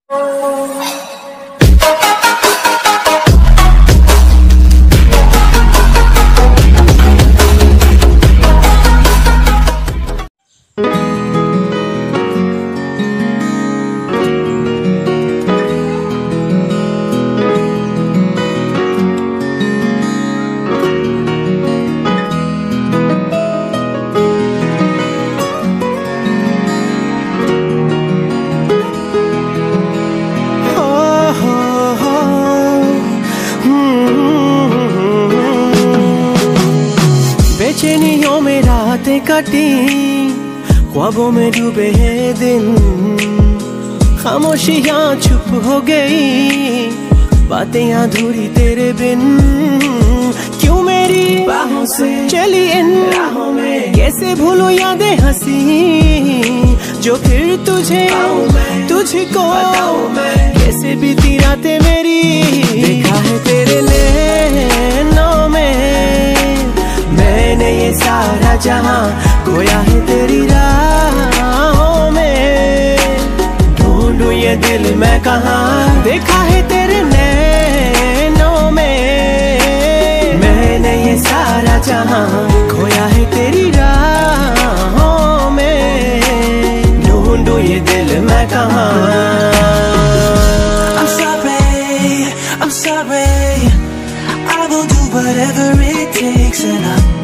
बेचैनियों में रातें कटी, ख्वाबों में डूबे हैं दिन, खामोशियां चुप हो गई, बातें अधूरी तेरे बिन। क्यों मेरी बाहों से चली इन राहों में, कैसे भूलूं यादें हंसी जो फिर तुझे तुझको कैसे बीती रातें मेरी। देखा है तेरे नैनों में मैंने ये सारा जहां, खोया है तेरी राहों में, ढूंढूं ये दिल मैं कहाँ। देखा है तेरे नैनों में मैंने ये सारा जहां, खोया है तेरी राहों में, ढूंढूं ये दिल मैं कहाँ। I'm sorry, I will do whatever it takes, and I